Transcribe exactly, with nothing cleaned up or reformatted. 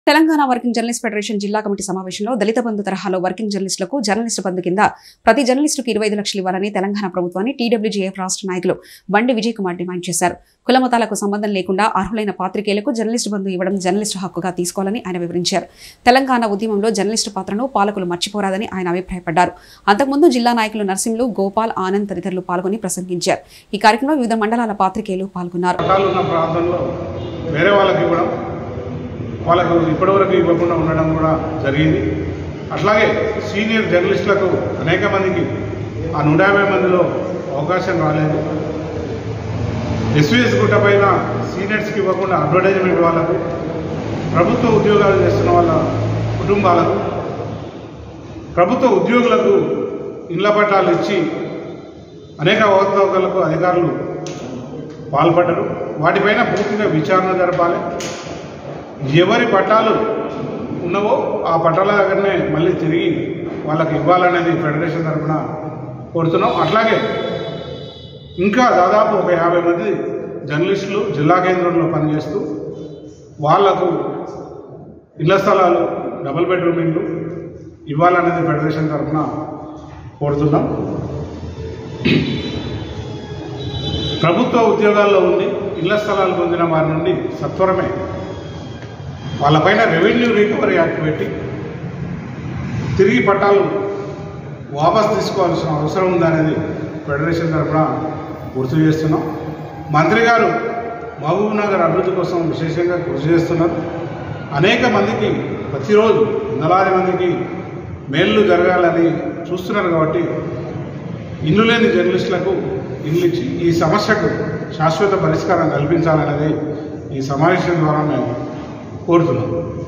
Telangana working journalist federation జిల్లా కమిటీ సమావేశంలో దళిత బంధు తరహాలో వర్కింగ్ జర్నలిస్టులకు జర్నలిస్టు బంధు కింద ప్రతి జర్నలిస్టుకు ఇరవై ఐదు లక్షలు ఇవ్వాలని తెలంగాణ ప్రభుత్వాన్ని టీడబ్ల్యూజేఎఫ్ రాష్ట్ర నాయకులు బండి విజయ్ కుమార్ డిమాండ్ చేశారు. కులమతాలకు సంబంధం లేకుండా అర్హులైన పాత్రికేయులకు జర్నలిస్టు బంధు ఇవ్వడం జర్నలిస్టు హక్కుగా తీసుకోవాలని ఆయన వివరించారు. తెలంగాణ ఉద్యమంలో జర్నలిస్టు పాత్రను పాలకులు మర్చిపోరాదని ఆయన అభిప్రాయపడ్డారు. అంతకుముందు జిల్లా నాయకులు నర్సింలు, గోపాల్, ఆనంద్ తదితరులు పాల్గొని ప్రసంగించారు. ఈ కార్యక్రమంలో వివిధ మండలాల పాత్రికేయులు పాల్గొన్నారు. వాళ్ళకు ఇప్పటివరకు ఇవ్వకుండా ఉండడం కూడా జరిగింది. అట్లాగే సీనియర్ జర్నలిస్టులకు అనేక మందికి ఆ నూట యాభై మందిలో అవకాశం రాలేదు. ఎస్వీఎస్ గుట్ట పైన సీనియర్స్కి ఇవ్వకుండా అడ్వర్టైజ్మెంట్ వాళ్ళకు, ప్రభుత్వ ఉద్యోగాలు చేస్తున్న వాళ్ళ కుటుంబాలకు, ప్రభుత్వ ఉద్యోగులకు ఇళ్ల పట్టాలు ఇచ్చి అనేక అవకతవకలకు అధికారులు పాల్పడ్డారు. వాటిపైన పూర్తిగా విచారణ జరపాలి. ఎవరి పట్టాలు ఉన్నవో ఆ పట్టాల దగ్గరనే మళ్ళీ తిరిగి వాళ్ళకి ఇవ్వాలనేది ఫెడరేషన్ తరఫున కోరుతున్నాం. అట్లాగే ఇంకా దాదాపు ఒక యాభై మంది జర్నలిస్టులు జిల్లా కేంద్రంలో పనిచేస్తూ వాళ్లకు ఇళ్ల స్థలాలు, డబుల్ బెడ్రూమ్ ఇళ్ళు ఇవ్వాలనేది ఫెడరేషన్ తరఫున కోరుతున్నాం. ప్రభుత్వ ఉద్యోగాల్లో ఉండి ఇళ్ల స్థలాలు పొందిన వారి నుండి సత్వరమే వాళ్ళపైన రెవెన్యూ రికవరీ యాక్ట్ పెట్టి తిరిగి పట్టాలు వాపస్ తీసుకోవాల్సిన అవసరం ఉందనేది ఫెడరేషన్ తరఫున గుర్తు చేస్తున్నాం. మంత్రి గారు మహబూబ్ నగర్ అభివృద్ధి కోసం విశేషంగా కృషి చేస్తున్నారు. అనేక మందికి ప్రతిరోజు వందలాది మందికి మేలు జరగాలని చూస్తున్నారు. కాబట్టి ఇల్లు లేని జర్నలిస్టులకు ఇల్లు ఇచ్చి ఈ సమస్యకు శాశ్వత పరిష్కారం కల్పించాలనేది ఈ సమావేశం ద్వారా మేము కోరుతున్నాం.